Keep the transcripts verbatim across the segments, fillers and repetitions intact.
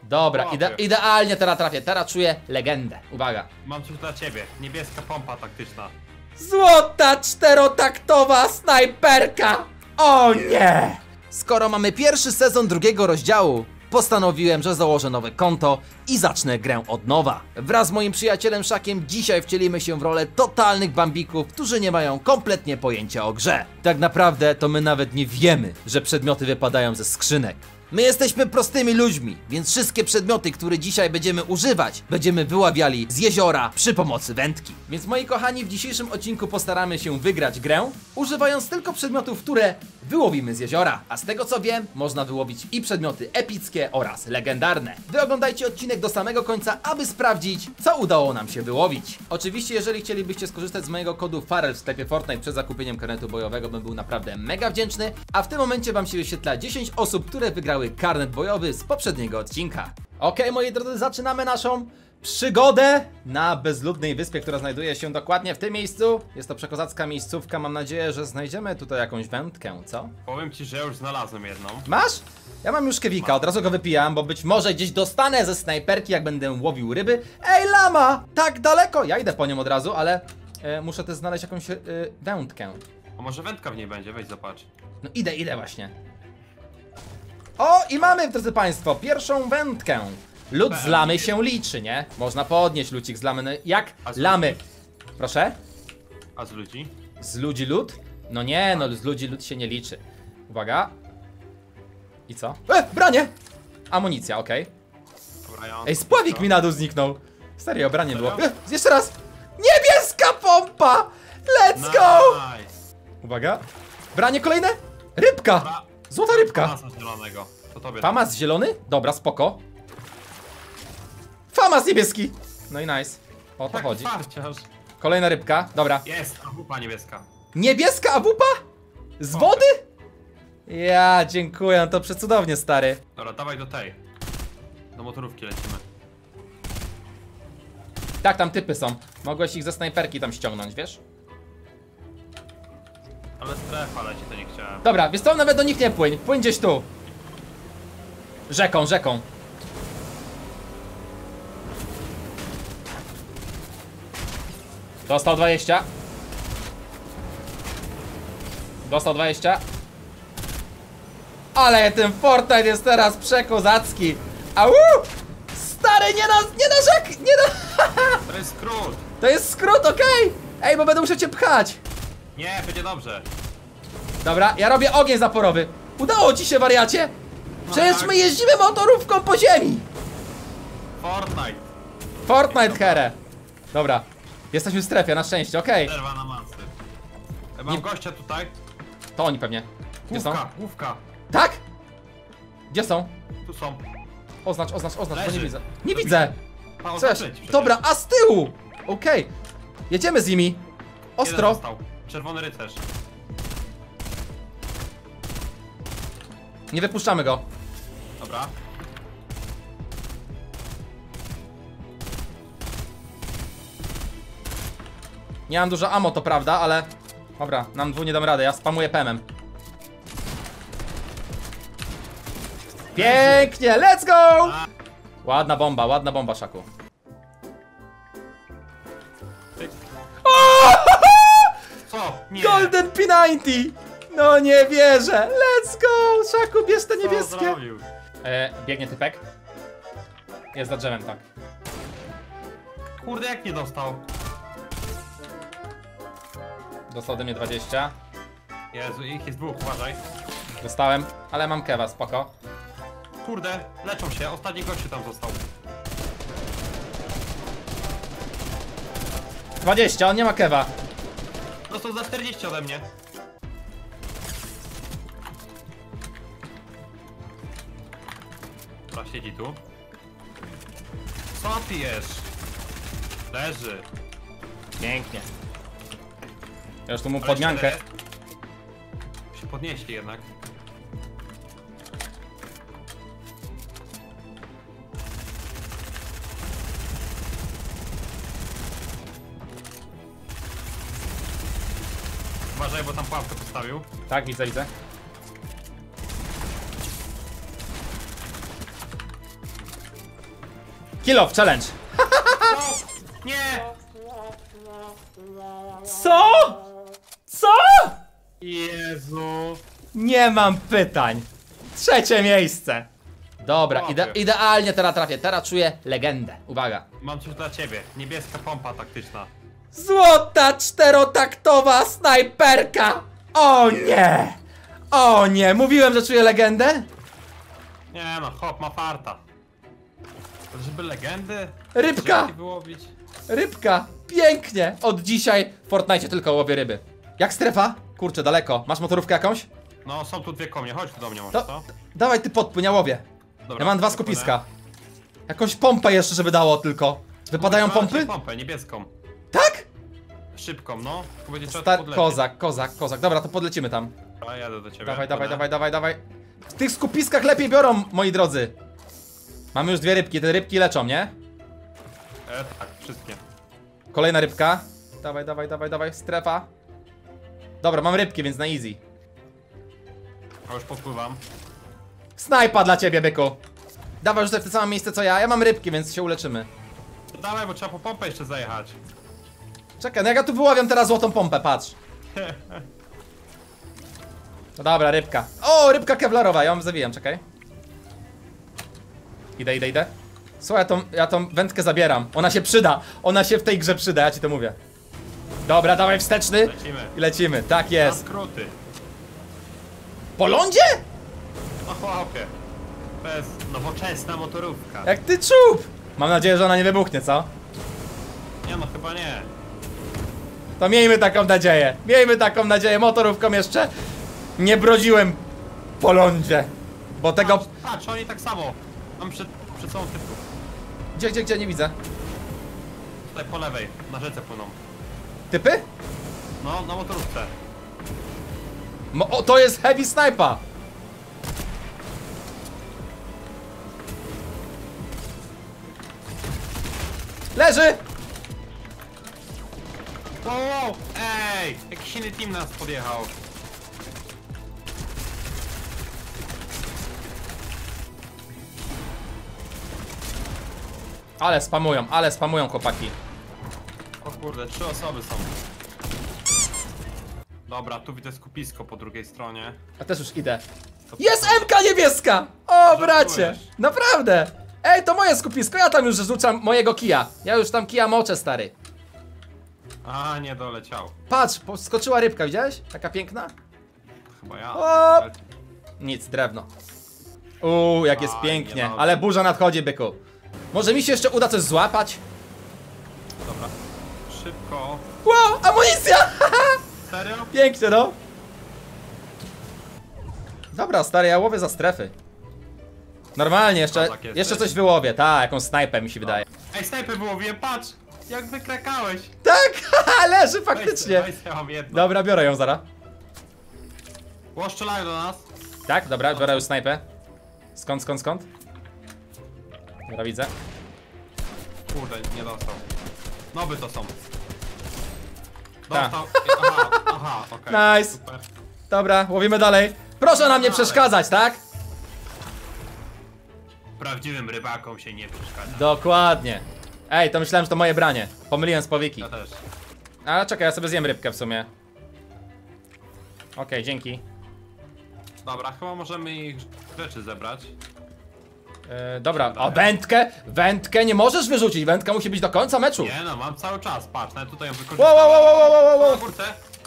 Dobra, ide idealnie teraz trafię, teraz czuję legendę. Uwaga. Mam coś dla ciebie, niebieska pompa taktyczna. Złota czterotaktowa snajperka! O nie! Skoro mamy pierwszy sezon drugiego rozdziału, postanowiłem, że założę nowe konto i zacznę grę od nowa. Wraz z moim przyjacielem Szakiem dzisiaj wcielimy się w rolę totalnych bambików, którzy nie mają kompletnie pojęcia o grze. Tak naprawdę to my nawet nie wiemy, że przedmioty wypadają ze skrzynek. My jesteśmy prostymi ludźmi, więc wszystkie przedmioty, które dzisiaj będziemy używać, będziemy wyławiali z jeziora przy pomocy wędki. Więc moi kochani, w dzisiejszym odcinku postaramy się wygrać grę, używając tylko przedmiotów, które wyłowimy z jeziora. A z tego co wiem, można wyłowić i przedmioty epickie oraz legendarne. Wy oglądajcie odcinek do samego końca, aby sprawdzić, co udało nam się wyłowić. Oczywiście, jeżeli chcielibyście skorzystać z mojego kodu Farel w sklepie Fortnite przed zakupieniem karnetu bojowego, bym był naprawdę mega wdzięczny. A w tym momencie wam się wyświetla dziesięć osób, które wygrały karnet bojowy z poprzedniego odcinka. Ok, moi drodzy, zaczynamy naszą przygodę na bezludnej wyspie, która znajduje się dokładnie w tym miejscu. Jest to przekozacka miejscówka, mam nadzieję, że znajdziemy tutaj jakąś wędkę, co? Powiem ci, że ja już znalazłem jedną. Masz? Ja mam już kewika, od razu go wypijam, bo być może gdzieś dostanę ze snajperki, jak będę łowił ryby. Ej, lama! Tak daleko! Ja idę po nią od razu, ale e, muszę też znaleźć jakąś e, wędkę. A może wędka w niej będzie? Weź zobacz. No idę, idę właśnie. O, i mamy, drodzy państwo, pierwszą wędkę. Lód z lamy się liczy, nie? Można podnieść lucik z lamy. No jak lamy? Proszę? A z ludzi? Z ludzi lód? No nie, no z ludzi lód się nie liczy. Uwaga. I co? E, branie! Amunicja, okej. Dobra, ja Ej, spławik mi na dół zniknął. Serio, branie było. E, jeszcze raz! Niebieska pompa! Let's go! Nice. Uwaga. Branie kolejne? Rybka! Dobra. Złota rybka! Famasa zielonego. To tobie. Famas zielony? Dobra, spoko. Famas niebieski! No i nice. O to Tak, chodzi. farciarz. Kolejna rybka, dobra. Jest, a wupa niebieska. Niebieska awupa? Z wody? Ja, dziękuję, no to przecudownie, stary. Dobra, dawaj do tej. Do motorówki lecimy. Tak, tam typy są. Mogłeś ich ze snajperki tam ściągnąć, wiesz? Ale strefa leci, to nie chciałem. Dobra, wiesz co, nawet do nich nie płyń. Płyń gdzieś tu. Rzeką, rzeką. Dostał dwadzieścia. Dostał dwadzieścia. Ale ten Fortnite jest teraz przekozacki. Au! Stary, nie na, nie na rzek, nie na... To jest skrót. To jest skrót, okej! Okay. Ej, bo będę musiał cię pchać. Nie, będzie dobrze. Dobra, ja robię ogień zaporowy. Udało ci się, wariacie? Przecież tak. my jeździmy motorówką po ziemi. Fortnite. Fortnite here. Dobra, jesteśmy w strefie, na szczęście, okej. Okay. Przerwa na masy. Ja mam Nie- gościa tutaj. To oni pewnie. Gdzie są? Główka, główka. Tak? Gdzie są? Tu są. Oznacz, oznacz, oznacz, bo nie Leży. widzę. Nie To widzę. A, Coś. oznaczyć przecież. Dobra, a z tyłu! Okej. Okay. Jedziemy z nimi. Jeden Ostro. został. Czerwony rycerz. Nie wypuszczamy go. Dobra. Nie mam dużo ammo, to prawda, ale... Dobra, nam dwóch nie dam rady, ja spamuję P M-em. Pięknie, let's go! Ładna bomba, ładna bomba, Szaku. Ty. Co? Nie. Golden P dziewięćdziesiąt! No nie wierzę, let's go! Szaku, bierz te Co niebieskie. zrobił? E, biegnie typek. Jest za drzewem, tak. Kurde, jak nie dostał? Dostał ode mnie dwadzieścia. Jezu, ich jest dwóch, uważaj. Dostałem, ale mam kewa, spoko. Kurde, leczą się, ostatni gościu tam został. dwadzieścia, on nie ma kewa. Dostał za czterdzieści ode mnie. Dobra, siedzi tu. Co pijesz? Leży. Pięknie. Ja już tu mu Ale podmiankę. cztery. Się podnieśli jednak. Uważaj, bo tam pułapkę postawił. Tak, widzę, widzę. Kill off challenge. No! Nie! Co? Co? Jezu! Nie mam pytań. Trzecie miejsce. Dobra, ide idealnie teraz trafię. Teraz czuję legendę. Uwaga. Mam coś dla ciebie. Niebieska pompa taktyczna. Złota czterotaktowa snajperka. O nie. O nie. Mówiłem, że czuję legendę? Nie no, hop, ma farta. Żeby legendy? Rybka. Żeby wyłowić. Rybka. Pięknie. Od dzisiaj w Fortnite tylko łowię ryby. Jak strefa? Kurczę, daleko. Masz motorówkę jakąś? No, są tu dwie konie. Chodź tu do mnie może, To, co? dawaj ty podpłyń, ja łowię. Dobra, Ja mam dwa podpłynę. skupiska. Jakąś pompę jeszcze, żeby dało tylko. Wypadają Mam pompy? dzisiaj pompę, niebieską. Tak? Szybką, no. Tu będzie trzeba Sta podlecieć. kozak, kozak, kozak. Dobra, to podlecimy tam. A jadę do ciebie. Dawaj, dawaj, Płynę. dawaj, dawaj, dawaj. W tych skupiskach lepiej biorą, moi drodzy. Mamy już dwie rybki, te rybki leczą, nie? E, tak, wszystkie. Kolejna rybka. Dawaj, dawaj, dawaj, dawaj, strefa. Dobra, mam rybki, więc na easy. A już podpływam. Snajpa dla ciebie, byku. Dawaj, rzucaj w to samo miejsce co ja. Ja mam rybki, więc się uleczymy. To dawaj, bo trzeba po pompę jeszcze zajechać. Czekaj, no jak ja tu wyławiam teraz złotą pompę, patrz. No dobra, rybka. O, rybka kevlarowa, ja ją zawijam, czekaj. Idę, idę, idę. Słuchaj, ja tą, ja tą wędkę zabieram. Ona się przyda. Ona się w tej grze przyda, ja ci to mówię. Dobra, dawaj wsteczny. Lecimy. I lecimy, tak Na jest. skróty. Po lądzie? No chłopie. To jest nowoczesna motorówka. Jak ty czub. Mam nadzieję, że ona nie wybuchnie, co? Nie no, chyba nie. To miejmy taką nadzieję. Miejmy taką nadzieję. Motorówką jeszcze nie brodziłem po lądzie. Bo tego... Patrz, patrz, oni tak samo. Mam przed, przed sobą typów. Gdzie, gdzie, gdzie? Nie widzę. Tutaj po lewej, na rzece płyną. Typy? No, na motorówce. Mo o, to jest heavy sniper. Leży! Wow, wow, ej! Jakiś inny team nas podjechał. Ale spamują, ale spamują chłopaki. O kurde, trzy osoby są. Dobra, tu widzę skupisko po drugiej stronie. A też już idę. To Jest M K niebieska! O bracie! Żartujesz. Naprawdę! Ej, to moje skupisko, ja tam już rzucam mojego kija. Ja już tam kija moczę, stary. A, nie doleciał. Patrz, skoczyła rybka, widziałeś? Taka piękna? Chyba ja. O! Nic, drewno. Uuu, jak jest A, pięknie. nie ma- Ale burza nadchodzi, byku. Może mi się jeszcze uda coś złapać? Dobra. Szybko. Wow, amunicja! Serio? Pięknie, no. Dobra, stary, ja łowię za strefy. Normalnie, jeszcze, Kozak jesteś. jeszcze coś wyłowię. Ta, jakąś snajpę mi się wydaje. Ej, snajpę wyłowiłem, patrz! Jak wykrakałeś! Tak, haha, leży Weź, faktycznie. weź, ja mam jedno. Dobra, biorę ją zaraz. Ło, strzelają do nas. Tak, dobra, biorę już snajpę. Skąd, skąd, skąd? Dobra, widzę. Kurde, nie dostał. Noby to są. Ta. Dostał. Aha, aha, okej. Nice. Super. Dobra, łowimy dalej. Proszę nam nie przeszkadzać, tak? Prawdziwym rybakom się nie przeszkadza. Dokładnie. Ej, to myślałem, że to moje branie. Pomyliłem z powieki. Ja też. Ale czekaj, ja sobie zjem rybkę w sumie. Okej, dzięki. Dobra, chyba możemy ich rzeczy zebrać. Yy, dobra, a wędkę? Wędkę nie możesz wyrzucić, wędka musi być do końca meczu. Nie no, mam cały czas, patrz, nawet tutaj ją wykorzystałem. Wow, wow, wow, wow, wow, wow. Na górce.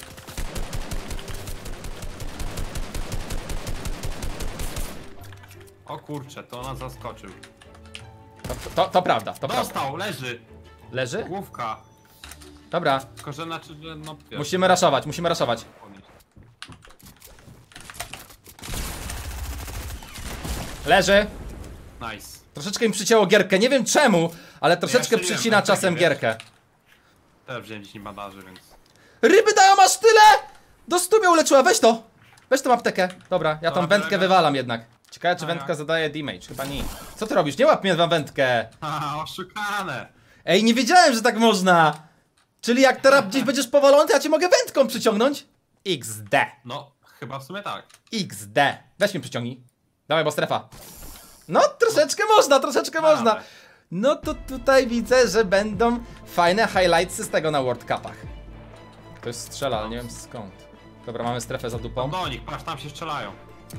O kurczę, to nas zaskoczył. To, to, to prawda, to prawda. Dostał, leży. Leży? Główka. Dobra, Tylko że znaczy, że no... wiesz, musimy raszować, musimy raszować. podnieść. Leży. Nice. Troszeczkę im przycięło gierkę, nie wiem czemu, ale troszeczkę strzeliłem przycina wędkę, czasem wiesz? gierkę. Też wziąłem dziesięć bandaży, więc... Ryby dają aż tyle! Do stu mnie uleczyła, weź to! Weź tą aptekę. Dobra, ja tą Dobra, wędkę biorę. wywalam jednak. Ciekawe, czy A wędka jak? zadaje damage, chyba nie. Co ty robisz? Nie łap mnie na wędkę! Haha, oszukane! Ej, nie wiedziałem, że tak można! Czyli jak teraz gdzieś będziesz powalony, to ja cię mogę wędką przyciągnąć? iks de. No, chyba w sumie tak. iks de. Weź mnie przyciągnij. Dawaj, bo strefa. No, troszeczkę można, troszeczkę Dawaj. można. No to tutaj widzę, że będą fajne highlightsy z tego na World Cupach. Ktoś strzela, ale nie wiem skąd. Dobra, mamy strefę za dupą. Do nich, patrz, tam się strzelają.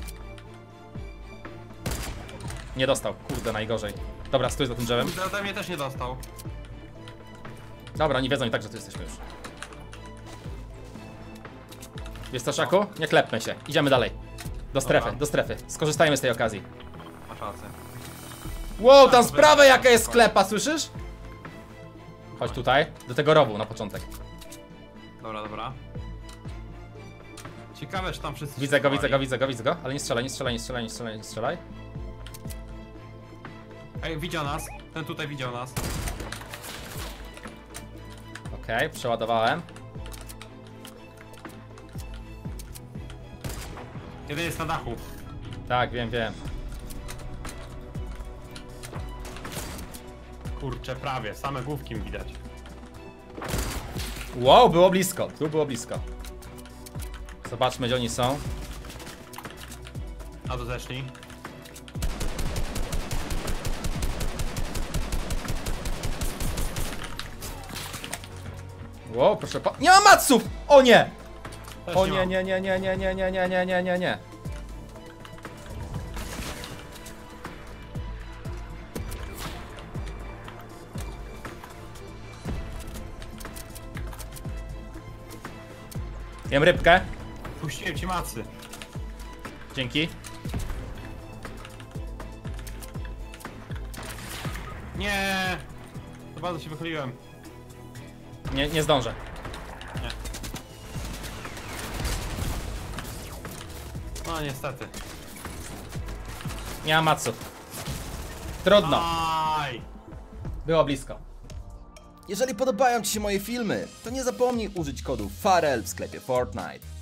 Nie dostał, kurde, najgorzej. Dobra, stój za tym drzewem. Kurde, ode mnie też nie dostał. Dobra, oni wiedzą i tak, że tu jesteśmy już. Wiesz co, Szaku? Nie klepmy się, idziemy dalej. Do strefy, Dobra. do strefy. Skorzystajmy z tej okazji. Masz rację. Wow, tam z prawej jaka jest sklepa, słyszysz? Chodź tutaj, do tego rowu na początek. Dobra, dobra. Ciekawe, czy tam wszyscy Widzę się go, widzę schowali. go, widzę go, widzę go, ale nie strzelaj, nie strzelaj, nie strzelaj, nie strzelaj, nie strzelaj. Ej, widział nas. Ten tutaj widział nas. Okej, okay, przeładowałem. Jeden jest na dachu. Tak, wiem, wiem. Kurczę, prawie. Same główki mi widać. Wow, było blisko, tu było blisko. Zobaczmy, gdzie oni są. A to zeszli. Wow, proszę pa... Nie ma matsów! O nie! Też O nie nie, mam. nie, nie, nie, nie, nie, nie, nie, nie, nie, nie, nie. Jem rybkę. Puściłem ci macy. Dzięki. Nie. To bardzo się wychyliłem. Nie, nie zdążę. Nie. No niestety. Nie ma matsów. Trudno. Aj. Było blisko. Jeżeli podobają Ci się moje filmy, to nie zapomnij użyć kodu FAREL w sklepie Fortnite.